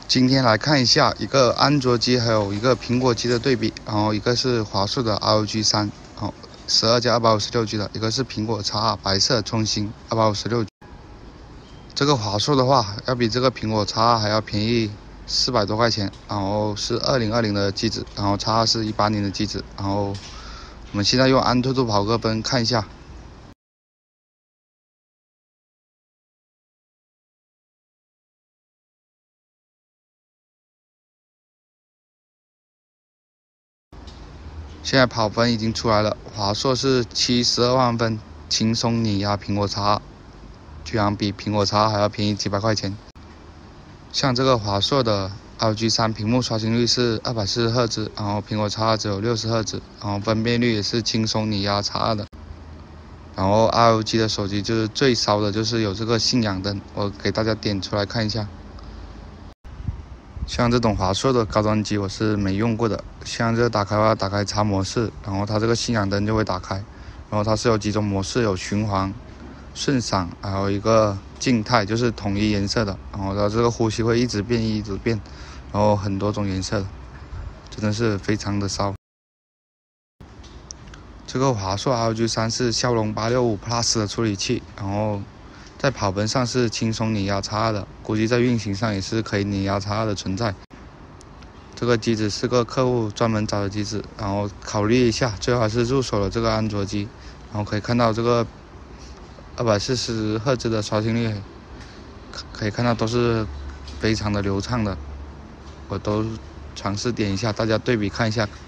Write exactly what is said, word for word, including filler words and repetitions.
今天来看一下一个安卓机还有一个苹果机的对比，然后一个是华硕的 R O G 三，然后十二加二百五十六 G 的，一个是苹果 X二 白色中芯二百五十六 G。这个华硕的话，要比这个苹果 X二 还要便宜四百多块钱，然后是二零二零的机子，然后 X二 是一八年的机子，然后我们现在用安兔兔跑个奔看一下。现在跑分已经出来了，华硕是七十二万分，轻松碾压苹果 X二，居然比苹果 X二还要便宜几百块钱。像这个华硕的 R O G 三屏幕刷新率是二百四十赫兹，然后苹果 X二 只有六十赫兹，然后分辨率也是轻松碾压 X二 的。然后 R O G 的手机就是最骚的，就是有这个信仰灯，我给大家点出来看一下。像这种华硕的高端机我是没用过的，像这个打开的话，打开插模式，然后它这个信仰灯就会打开，然后它是有几种模式，有循环、顺闪，还有一个静态，就是统一颜色的，然后它这个呼吸会一直变一直变，然后很多种颜色的，真的是非常的骚。这个华硕 R O G 三是骁龙八六五 Plus 的处理器，然后在跑分上是轻松碾压 X二 的，估计在运行上也是可以碾压 X二 的存在。这个机子是个客户专门找的机子，然后考虑一下，最后还是入手了这个安卓机。然后可以看到这个二百四十赫兹的刷新率，可以看到都是非常的流畅的。我都尝试点一下，大家对比看一下。